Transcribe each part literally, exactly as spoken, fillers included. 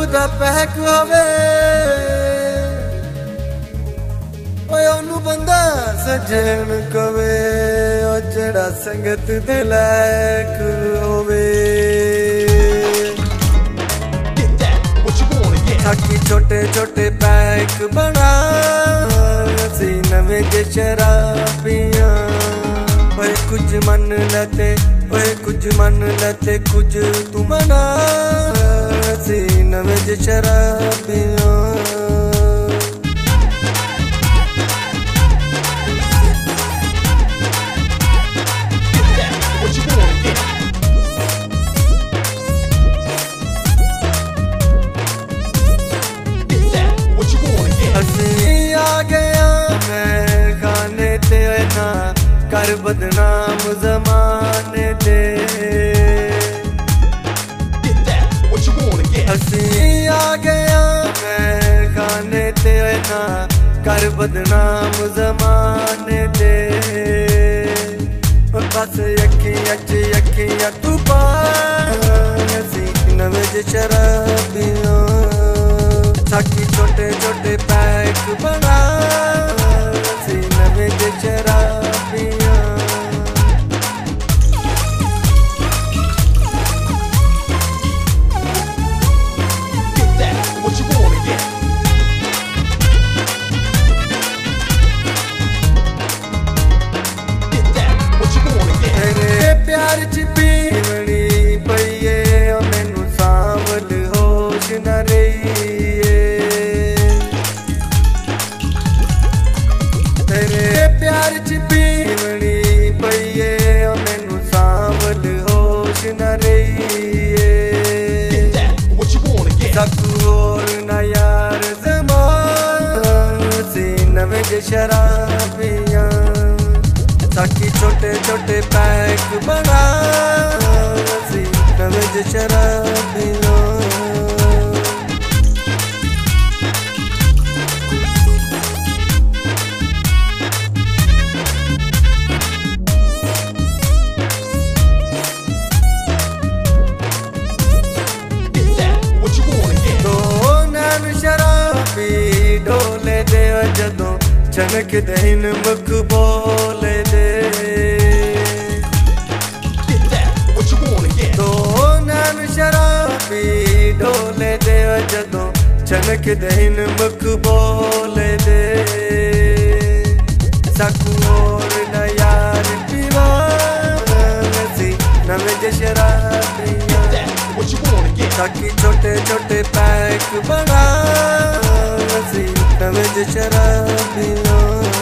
दा पैक होवे ओए ओनू बंदा सजन कवे ओ जेड़ा संगत दे लायक होवे। ताकि छोटे छोटे पैक बना सी नवे जे शराबियां ओए कुछ मन लेते ओए कुछ मन लेते कुछ तू मना सी नवे जे शराबियां। कर बदनाम ज़माने दे हसी आ गया मैं खाने ते ना कर बदनाम ज़माने दे बस यकी अच यकी तू पासी नवे जे शराबियां ताकि छोटे छोटे पैक बना सी नवे जे शराबियां। प्यार च पीवनी पईए मैनू सांवल होश न रहीए तेरे प्यार च पीवनी पईए मैनू सांवल होश न रहीए। तक होर न यार ज़मान सी नवे जे शराबियां ताकि छोटे छोटे पैक बना सी नवे जे शराबियां। दो नैन शराबी ढोले दे जदों चनक दिन मुख बोले दे दो नैन शराबी ढोले दे जदों चनक दिन मुख बोले दे। सकू और न यार पीवा सी नवे जे शराबियां ताकि छोटे छोटे पैक बना सी नवे जे शराबियां।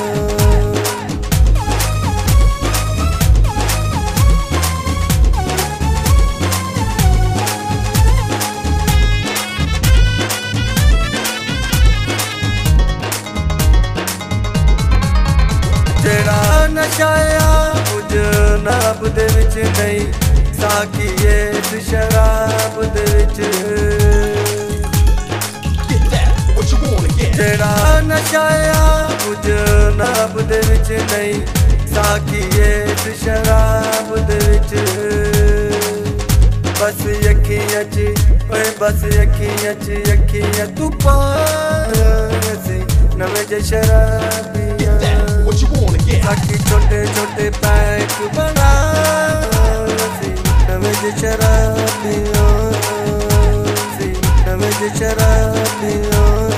जेड़ा नशाया कुछ नाब दे विच नहीं साकी इस शराब दे विच जेड़ा नशाया कुछ नाब दे विच नहीं साकी इस शराब दे विच बस यकियां च ओए बस यकियां च यकियां तू पासी नवे जे शराबियां ताकि छोटे छोटे पैक बना सी नवे जे शराबियां सी नवे जे शराबियां।